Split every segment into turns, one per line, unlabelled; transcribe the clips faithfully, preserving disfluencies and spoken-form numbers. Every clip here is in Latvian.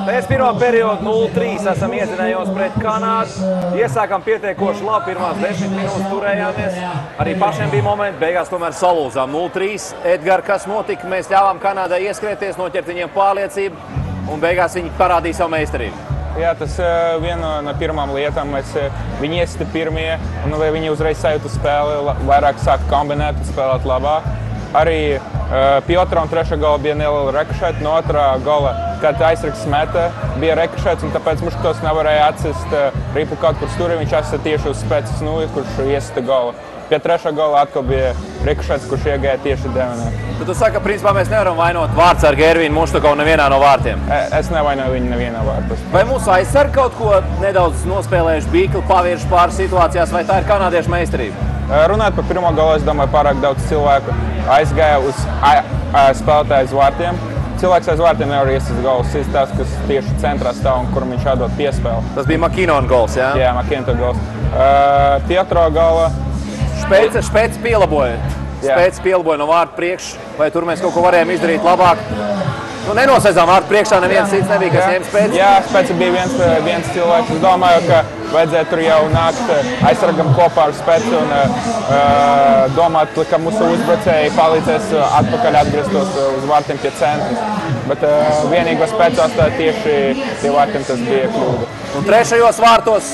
Pēc pirmā perioda nulle trīs esam iezinējos pret Kanādu. Iesākam pietiekoši labi, pirmās desmit minūtes turējāmies. Arī pašiem bija momenti, beigās tomēr salūzām nulle trīs. Edgar, kas notika? Mēs ļāvām Kanādai ieskrieties, noķert viņiem pārliecību un beigās viņi parādīja savu meistarību.
Jā, tas uh, viena no pirmām lietām. Mēs, uh, viņi iesita pirmie, un viņi uzreiz sajūta spēli, vairāk sāka kombinēt un spēlēt labāk. Arī uh, pie otrā un trešā gola bija neliela rekušēta, no otrā gola, kad aizsargs meta, bija rekušēts, un tāpēc Muškovs nevarēja atsist uh, ripu kaut kur stūri, viņš atsita tieši uz spēces nūju, kurš iesita gola. Pie trešā gola atkal bija rekušēts, kurš iegāja tieši devenē.
Tu, tu saki, ka principā mēs nevaram vainot vārtsargu Ervīnu Muštokovu nevienā no vārtiem.
Es nevainoju viņu nevienā vārtā.
Vai mūsu aizsargi kaut ko nedaudz nospēlējuši bīkli, pavirši pāris situācijās, vai tā ir kanādiešu meistarība?
Runāt par pirmo golu, es domāju, pārāk daudz cilvēku aizgāja uz a, a, spēlētāju uz vārtiem. Cilvēks aiz vārtiem nevar iesist golus. Tas tās, kas tieši centrā stāv un kuram viņš atdod piespēli.
Tas bija Makinona gols, jā?
Jā, Makinona gols. Uh, pie otrā gola
Špēce, špēce pielaboja. Spēce pielaboja no vārtu priekš, vai tur mēs kaut ko varējām izdarīt labāk. Nu, nenosēdzām vārtu priekšā, neviens cits nebija, kas ņēma spēci.
Jā, spēce bija viens, viens cilvēks. Es domāju, ka vajadzēja tur jau nākt aizsargam kopā ar spēci un uh, domāt, ka mūsu uzbrucēji palīdzēs atpakaļ atgrieztos uz vārtiem pie centra. Bet uh, vienīgo spēci atstāja tieši pie vārtiem, tas bija kļūda.
Un trešajos vārtos,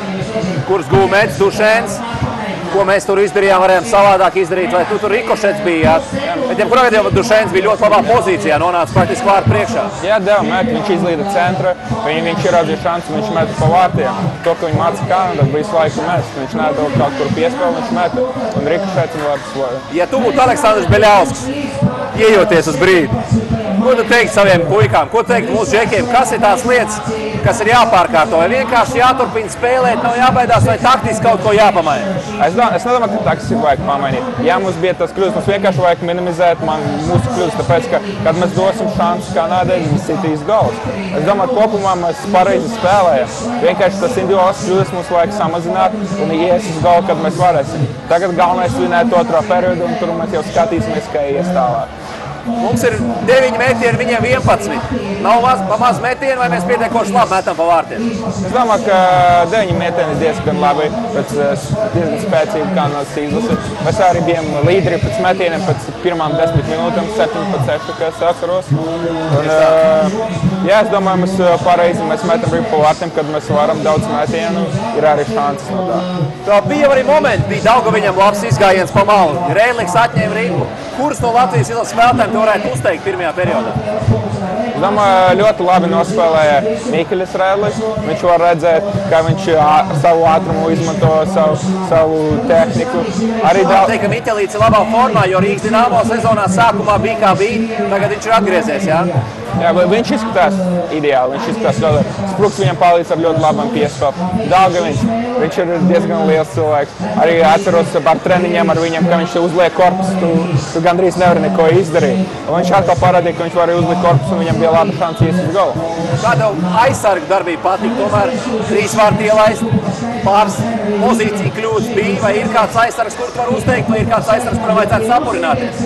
kurus guva Mets Dušēns, ko mēs tur izdarījām, varējām savādāk izdarīt, vai tu tur rikošets bija, jā? Bet jebkurā gadījumā Dušēns bija ļoti labā pozīcijā, nonāca praktiski vārtu priekšā.
Jā, deva metu, viņš izlīda centra, viņ, viņš ieraudzīja šansu, viņš meta pa vārtiem. To, ka viņi māca Kanādā, bija visu laiku mest, viņš nedod kaut kur piespēli, viņš meta un rikošets un vārtus.
Ja tu būtu Aleksandrs Beļausks, iejoties uz brīdi, ko tu teikt saviem puikām, ko teikt mūsu džekiem, kas ir tās lietas, kas ir jāpārkārto, vai vienkārši jāturpina spēlēt, nav jābaidās, vai taktiski kaut ko jāpamaina?
Es, domā, es nedomāju, ka taktiski vajag pamainīt. Jā, mums bija tas kļūdas, mums vienkārši vajag minimizēt man, mūsu kļūdas, tāpēc, ka, kad mēs dosim šansu Kanādai, viņi sitīs gols. Es domāju, kopumā mēs pareizi spēlējam. Vienkārši tas individuāls kļūdas mums vajag samazināt un ies uz golu, kad mēs varēsim. Tagad galvenais vinēt otrā periodu, un tur mēs jau skatīsimies, kā ies tālāk.
Mums ir deviņi metieni, viņiem vienpadsmit. Nav maz, maz metieni, vai mēs pietiekoši labi metam pa vārtiem?
Es domāju, ka deviņi metieni ir diezgan labi, pēc diezgan spēcīgi Kanādas izlase. Mēs arī bijām līderi pēc metieniem, pēc pirmām desmit minūtēm, septiņi pēc seši, kā es atceros. Un, jā, es domāju, mēs pareizi mēs metam ripu pa vārtiem, kad mēs varam daudz metienu, ir arī šances no tā.
Tā bija arī momenti, bija Daugaviņam labs izgājiens pa malu. Rēliks atņēma ripu. Kurus no Latvijas izlases spēlētājiem tu varētu uzteikt pirmajā periodā?
Es domāju, ļoti labi nospēlēja Mīkeļs Rēlis. Viņš var redzēt, kā viņš savu ātrumu izmanto, savu, savu tehniku. Arī
daudz... teikt, ka Miķelīts ir labā formā, jo Rīgas Dinamo sezonā sākumā bija kā bija, tagad viņš ir atgriezies, jā?
Jā, viņš izskatās ideāli, viņš izskatās ļoti. Spruks viņam palīdz ar ļoti labam piespēli. Daugaviņš, viņš ir diezgan liels cilvēks. Arī atceros par treniņiem ar viņam, ka viņš uzliek korpusu, tu, tu gandrīz nevari neko izdarīt. Un viņš atkal parādīja, ka viņš var uzlikt korpusu un viņam bija laba šansa ies uz golu.
Kā tev aizsargu darbība patīk? Tomēr trīs vārti ielaist, pāris pozīciju kļūdas bija, vai ir kāds aizsargs, kur tu var uzteikt, vai ir kāds aizsargs, kuram vajadzētu sapurināties?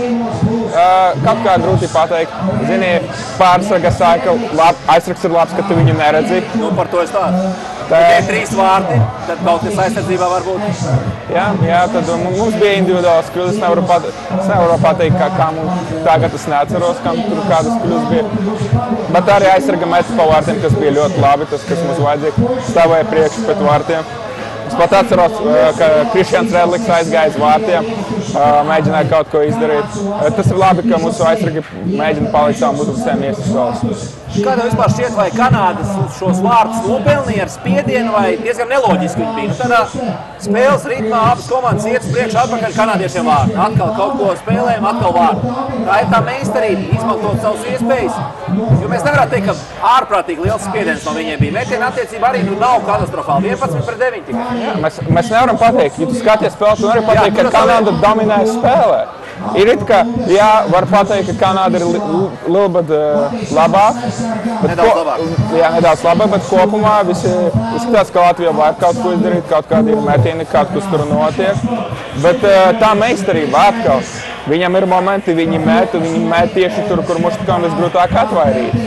Uh, kaut kā grūti pateikt. Zini, pārsarga sāka, lab, aizsargs ir labs, ka tu viņu neredzi.
Nu, par to es tādu. Tā ir trīs vārti, tad kaut kas aizsardzībā var būt.
Jā, jā, tad mums bija individuāls kļūdas. Es nevaru pateikt, es nevaru pateikt kā, kā mums tagad es neatceros, kam tur kādas kļūdas bija. Bet arī aizsarga meta pa vārtiem, kas bija ļoti labi, tas, kas mums vajadzēja, stāvēja priekš pret vārtiem. Es pat atceros, ka Krišjāns Redliks aizgāja uz vārtiem, mēģināja kaut ko izdarīt. Tas ir labi, ka mūsu aizsargi mēģina palikt savam uzbrucējiem ies uz gols.
Kā tev vispār šķiet, vai Kanādas šos vārtus nopelnīja ar spiedienu, vai diezgan neloģiski viņi bija? Nu, tādā spēles ritmā abas komandas iet uz priekšu atpakaļ kanādiešiem vārtu. Atkal kaut ko spēlējam, atkal vārtu. Tā ir tā meistarība, izmantot savus iespējas. Jo mēs nevaram teikt, ka ārprātīgi liels spiediens no viņiem bija. Metiena attiecība arī nu, nav katastrofāli. vienpadsmit pret deviņi tikai.
Jā, mēs, mēs nevaram pateikt, ja tu skaties spēli, tu nevari pateikt, jā, ka Kanāda dominē spēlē. Ir it kā, jā, var pateikt, ka Kanāda ir lielbad uh, labāk.
Nedaudz ko, labāk.
Jā, nedaudz labāk, bet kopumā visi izskatās, ka Latvija var kaut ko izdarīt, kaut kādi ir metieni, kaut kas tur notiek. Bet uh, tā meistarība atkal, viņam ir momenti, viņi met, viņi met tieši tur, kur Muštokovam visgrūtāk atvairīt.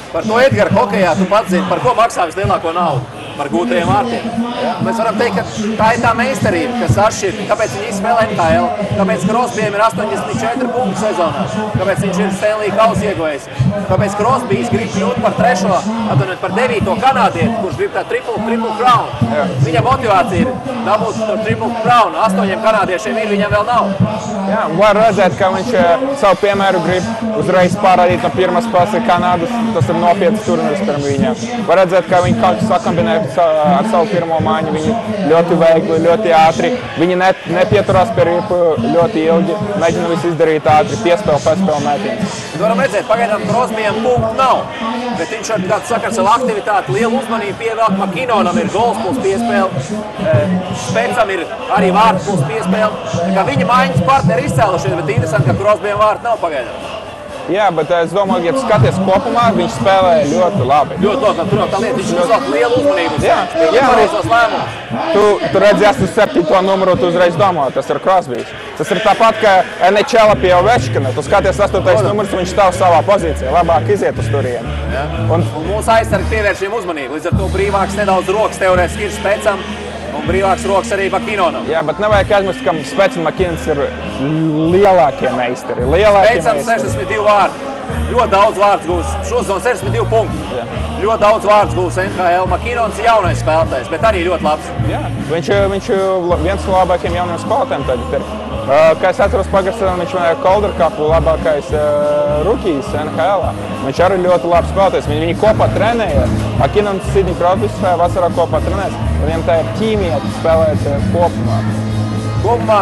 Par to Edgara hokejā tu pats zini, par ko maksā vislielāko naudu. Par gūtajiem vārtiem. Mēs varam teikt, ka tā ir tā meistarība, kas atšķir. Kāpēc viņi spēlē N H L? Kāpēc Crosby'iem ir astoņdesmit četri punkti sezonā? Kāpēc viņš ir Stanley Kausa ieguvējs? Kāpēc Crosby's grib kļūt par trešo, atvainojiet, par devīto kanādieti, kurš grib tā triple, triple crown? Jā. Viņa motivācija ir dabūt to triple crown. Astoņiem kanādiešiem ir, viņam vēl nav.
Jā, var redzēt, ka viņš savu piemēru grib uzreiz parādīt no pirmās spēles ar Kanādas. Tas ir nopietns turnīrs pirms viņiem. Var redzēt, ka viņi kaut kas sakombinē ar savu pirmo māņu. Viņi ļoti veikli, ļoti ātri. Viņi ne, nepieturās pie ripu ļoti ilgi. Mēģina visu izdarīt ātri, piespēle, pēcspēle mētīņas.
Varam redzēt, pagaidām Crosby'iem punktu nav. Bet viņš ar kādu sakar savu aktivitāti, lielu uzmanību pievelk. McKinnonam ir gols plus piespēle. Specam ir arī vārds plus piespēle. Tā kā viņa mājas partneri izcēlušies, bet interesanti, ka Crosby'iem vārds nav pagaidām.
Jā, bet es domāju, ja tu skaties kopumā, viņš spēlē ļoti labi.
Ļoti labi, tur tā lieta, viņš uzvelk lielu uzmanību.
Jā, jā.
Pareizos lēmumus.
Tu, tu redzi astoņdesmit septīto numuru, tu uzreiz domā, tas ir Crosby's. Tas ir tāpat, kā N H L pie Ovečkina. Tu skaties astotais numurs, viņš stāv savā pozīcijā. Labāk iziet uz turieni.
Un, un mūsu aizsargi pievērš viņam uzmanību. Līdz ar to brīvāks nedaudz rokas teorētiski ir Specam. Un brīvāks rokas arī McKinnonam.
Jā, bet nevajag aizmirst, ka Spets un McKinnons ir lielākie meistari. Lielākie
Specam sešdesmit divi vārdi. Ļoti daudz vārds gūs. Šosezon sešdesmit divi punkti. Jā. Ļoti daudz vārds gūs N H L. McKinnons ir jaunais spēlētājs, bet arī ļoti labs.
Jā, viņš ir viens no labākajiem jauniem spēlētājiem tagad ir. Kā es atceros, pagājušajā sezonā viņš bija Calder Cupu labākais uh, rukijs N H L. Viņš arī ļoti labs spēlētājs. Viņi, viņi kopā trenēja. McKinnons, Sidney Crosbys vasarā kopā trenēs. Viņam tā ir ķīmija spēlēt uh, kopumā.
Kopumā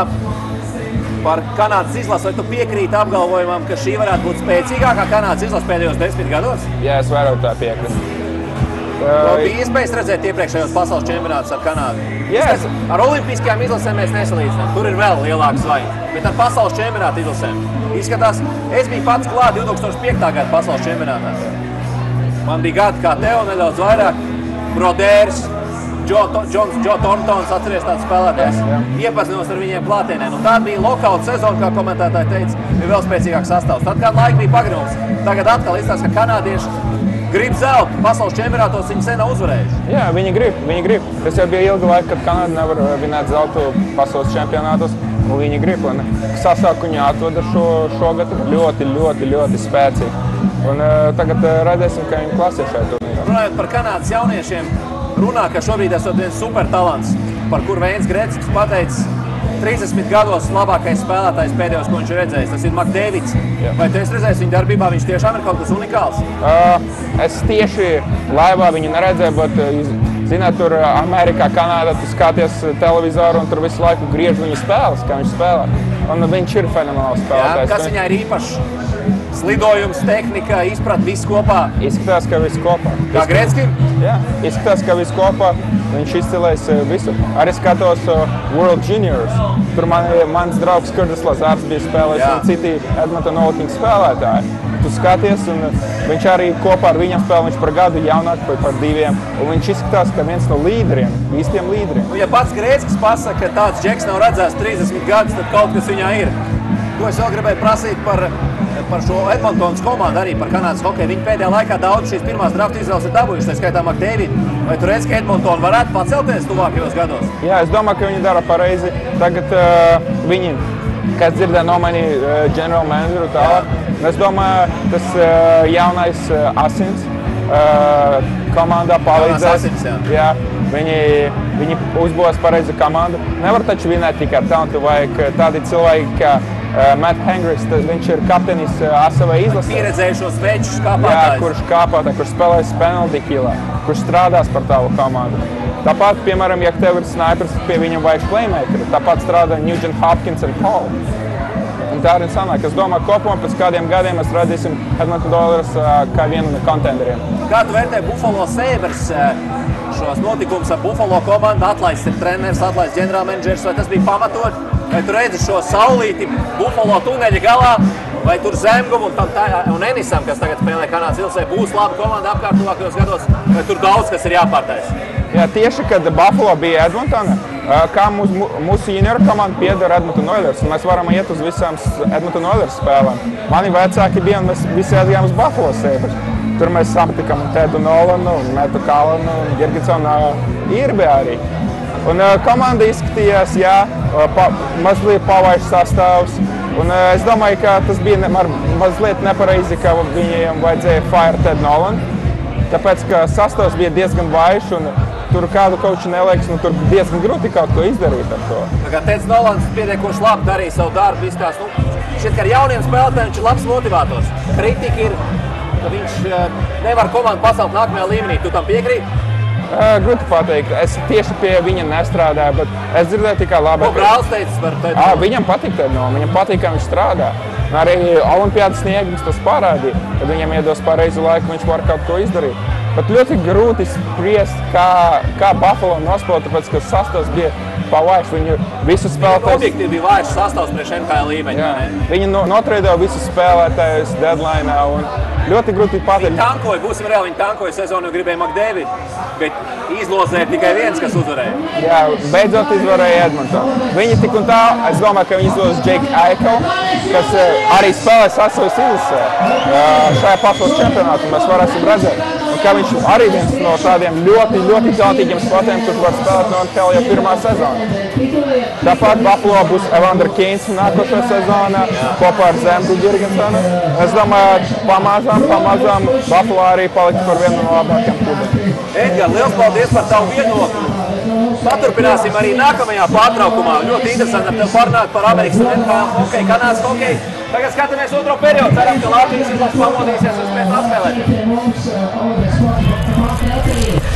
par Kanādas izlasi, vai tu piekrīti apgalvojumam, ka šī varētu būt spēcīgākā Kanādas izlase pēdējos desmit gados?
Jā, es varu tā piekrist.
Uh, bija iespējas redzēt iepriekšējos pasaules čempionātus ar Kanādu.
Yes.
Ar olimpiskajām izlasēm mēs nesalīdzinām. Tur ir vēl lielāks vajag. Bet ar pasaules čempionātu izlasēm izskatās, es biju pats klāt divi tūkstoši piektā gada pasaules čempionātā. Man bija gadi kā tev, nedaudz vairāk. Brodērs, Joe, Joe, Joe Thorntons, atceries tāds spēlētājs. Iepazinos ar viņiem klātienē. Nu, tā bija lokauta sezona, kā komentētāji teica, bija vēl spēcīgāks sastāvs. Tad kādu laiku bija pagrums. Tagad atkal izstāsta, ka kanādieši grib zeltu. Pasaules čempionātos viņi sen nav uzvarējuši.
Jā, viņi grib, viņi grib. Tas jau bija ilga laika, kad Kanāda nevar vinēt zeltu pasaules čempionātos, un viņi grib. Un sastāvu viņi atveda šo, šogad ļoti, ļoti, ļoti spēcīgi. Un uh, tagad uh, redzēsim, ka viņi klasē šajā turnīrā.
Runājot par Kanādas jauniešiem, runā, ka šobrīd esot viens supertalants, par kur Veins Gretzkis pateicis, trīsdesmit gados labākais spēlētājs pēdējos, ko viņš ir redzējis. Tas ir McDavids. Vai tu esi redzējis viņa darbībā? Viņš tiešām ir kaut kas unikāls?
Uh, es tieši laivā viņu neredzēju, bet, zināt, tur Amerikā, Kanādā, tu skaties televizoru un tur visu laiku griež viņu spēles, kā viņš spēlē. Un viņš ir fenomenāls spēlētājs.
Jā, kas viņā ir īpašs? Slidojums, tehnika, izprat, viss kopā?
Izskatās, ka viss kopā.
Kā Gretzkim?
Jā, izskatās, ka viss kopā. Viņš izcilēs visu. Arī skatos uh, World Juniors. Tur man, mans draugs Kurtis Lazārs bija spēlējis un citi Edmonton Oilers spēlētāji. Tu skaties, un viņš arī kopā ar viņam spēlē, viņš par gadu jaunāk par, par diviem. Un viņš izskatās, ka viens no līderiem, īstiem līderiem.
Un ja pats Gretzkis pasaka, ka tāds džeks nav redzēts trīsdesmit gadus, tad kaut kas viņā ir. Ko es vēl gribēju prasīt par, par šo Edmontonas komandu, arī par Kanādas hokeju. Viņi pēdējā laikā daudz šīs pirmās drafta izvēles ir dabūjuši, tā skaitā McDavid. Vai tu redzi, ka Edmontona varētu pacelties tuvākajos gados?
Jā, es domāju, ka viņi dara pareizi. Tagad uh, viņi, kas dzirdēja, nomainīja uh, general manageru tālāk. Es domāju, tas uh, jaunais uh, asins uh, komandā palīdzēs.
Asins, jā.
Jā, viņi, viņi uzbūvēs pareizi komandu. Nevar taču vinēt tikai ar talantu, vajag tādi cilvēki, kā uh, Matt Hendricks, viņš ir kapteinis uh, savai izlasē.
Pieredzējušos večus kāpātājs.
Jā, kurš kāpātājs, kurš spēlēs penalty killā, kurš strādās par tavu komandu. Tāpat, piemēram, ja tev ir snipers, pie viņam vajag playmakeri. Tāpat strādā Nugent Hopkins un Paul. Un tā arī sanāk. Es domāju, kopumā pēc kādiem gadiem mēs redzēsim Edmonton Oilers uh, kā vienu no kontenderiem.
Kā tu vērtē Buffalo Sabres šos notikumus ar Buffalo komandu? Atlaists ir treneris, atlaists ģenerālmenedžers, vai tas bija pamatot? Vai tu redzi šo saulīti Buffalo tuneļa galā? Vai tur Zemgumu un, tā, un Enisam, kas tagad spēlē Kanādas izlasē, būs laba komanda apkārt tuvākajos gados? Vai tur daudz kas ir jāpārtaisa?
Jā, tieši, kad Buffalo bija Edmontona, kā mūsu, mūsu junioru komanda piedara Edmonton Oilers, un mēs varam iet uz visām Edmonton Oilers spēlēm. Mani vecāki bija, un mēs visi aizgājām uz Buffalo Sabres. Tur mēs sapatikam Tedu Nolanu, Metu Kalanu un Girgensonu Irbi arī. Un uh, komanda izskatījās, jā, pa, mazliet pavaišs sastāvs. Un uh, es domāju, ka tas bija ne, mazliet nepareizi, ka viņiem vajadzēja fire Tedu Nolanu. Tāpēc, ka sastāvs bija diezgan vaišs un tur kādu koču neliekas, nu tur diezgan grūti kaut ko izdarīt ar to.
Tā kā Teds Nolans pietiekoši labi darīja savu darbu, izskatās, nu, šķiet, ka ar jauniem spēlētājiem viņš ir labs motivators. Kritika ir, ka viņš nevar komandu pacelt nākamajā līmenī. Tu tam piekrīti?
Uh, grūti pateikt. Es tieši pie viņa nestrādāju, bet es dzirdēju tikai labi.
Ko brālis teicis par Tedu
Nolanu? Viņam patīk Tedu Nolanu, viņam patīk, kā viņš strādā. Un arī olimpiādas sniegums tas parādīja, kad viņam iedos pareizu laiku, viņš var kaut ko izdarīt. Bet ļoti grūti spriest, kā, kā Buffalo nospēlē, tāpēc, ka sastāvs bija pavaišs. Viņu visu spēlētājus...
Objektīvi bija vairs sastāvs priekš N H L līmeņa.
Viņi no, notreidoja visus spēlētājus deadline'ā un ļoti grūti pateikt.
Viņi tankoja, būsim reāli, viņi tankoja sezonu, jo gribēja McDavid, bet izlozēja tikai viens, kas uzvarēja.
Jā, beidzot izvarēja Edmontonu. Viņi tik un tā, es domāju, ka viņi izlozēja Jake Eichel, kas arī spēlē sastāvs izlasē šajā pasaules čempionātā, mēs varēsim redzēt. Un kā viņš arī viens no tādiem ļoti, ļoti talantīgiem spēlētājiem, kurš var spēlēt no N H L jau pirmā sezona. Tāpat Buffalo būs Evander Keynes nākošā sezonā kopā ar Zemgu Girgensonu. Es domāju, pamazām, pamazām Buffalo arī paliks par vienu no labākajiem klubiem.
Edgar, liels paldies par tavu viedokli. Paturpināsim arī nākamajā pārtraukumā. Ļoti interesanti ar tevi parunāt par Amerikas un N H L hokeju, Kanādas hokeju. Tagad skatāmies otro periodu. Ceram, ka Latvijas izlase pamodīsies un spēs atspēlēt.